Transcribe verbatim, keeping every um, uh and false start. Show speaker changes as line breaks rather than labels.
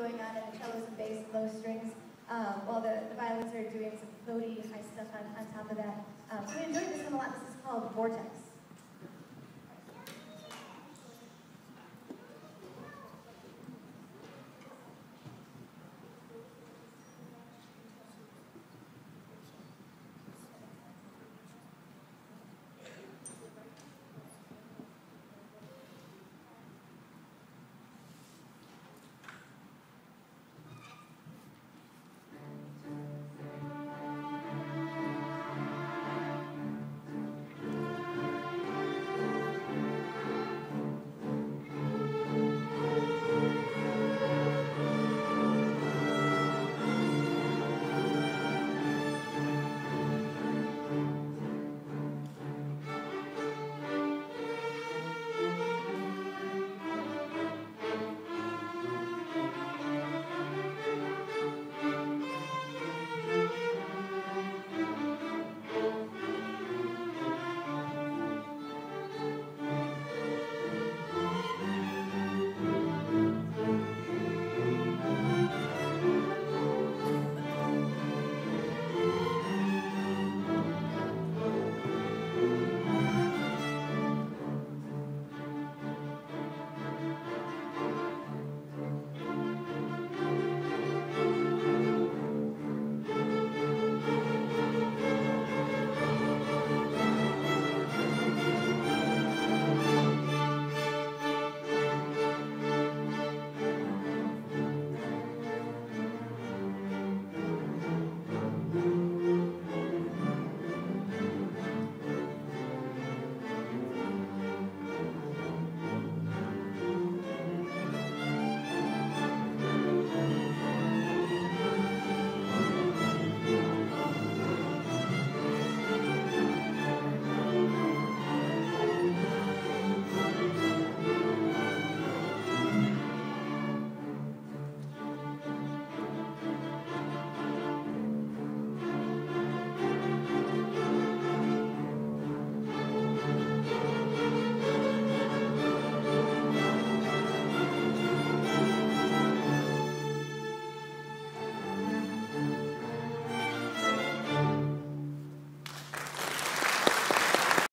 going on, and the cellos and bass, low strings, um, while the, the violins are doing some floaty high stuff on, on top of that. Um, so we enjoyed this one a lot. This is called Vortex.